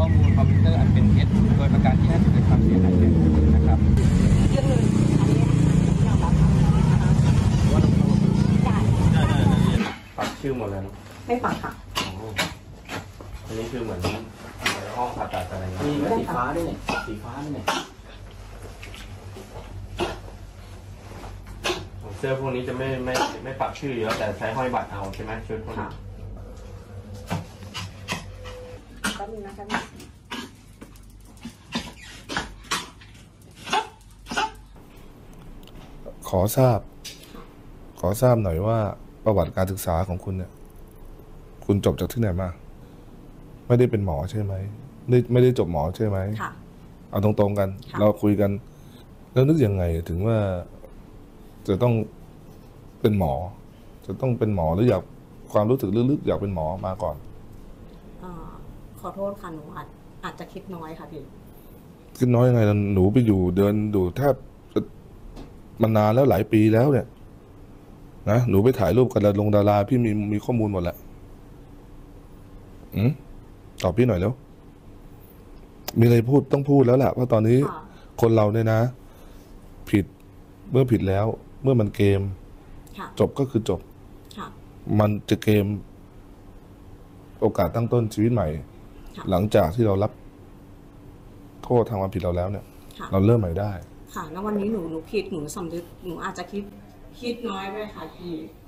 มูลคอมพิวเตอร์อันเป็นเท็จโดยประการที่ให้เกิดความเสียหายแก่ผู้อื่นนะครับเรื่องหนึ่งอันนี้ยอมรับนะคะว่าต้องได้ปักชื่อหมดแล้วไม่ปักค่ะอันนี้คือเหมือนห้องผ่าตัดอะไรมีไหมสีฟ้าด้วยเนี่ยสีฟ้าเนี่ยเสื้อพวกนี้จะไม่ปักชื่ออยู่แล้วแต่ใช้ห้อยบัตรเอาใช่ไหมชุดพวกนี้แป๊บนึงนะคะขอทราบหน่อยว่าประวัติการศึกษาของคุณเนี่ยคุณจบจากที่ไหนมาไม่ได้เป็นหมอใช่ไหมไม่ได้จบหมอใช่ไหมค่ะเอาตรงๆกันเราคุยกันแล้วนึกยังไงถึงว่าจะต้องเป็นหมอจะต้องเป็นหมอหรืออยากความรู้สึกลึกๆอยากเป็นหมอมาก่อนขอโทษค่ะหนูอาจจะคิดน้อยค่ะพี่คิดน้อยยังไงหนูไปอยู่เดินดูแทบมานานแล้วหลายปีแล้วเนี่ยนะหนูไปถ่ายรูปกับดาราพี่มีข้อมูลหมดแหละตอบพี่หน่อยแล้วมีอะไรพูดต้องพูดแล้วแหละเพราะตอนนี้คนเราเนี่ยนะผิดเมื่อผิดแล้วเมื่อมันเกมจบก็คือจบมันจะเกมโอกาสตั้งต้นชีวิตใหม่หลังจากที่เรารับโทษทางความผิดเราแล้วเนี่ยเราเริ่มใหม่ได้ค่ะแล้ววันนี้หนูผิดหนูสำนึกหนูอาจจะคิดน้อยไปค่ะพี่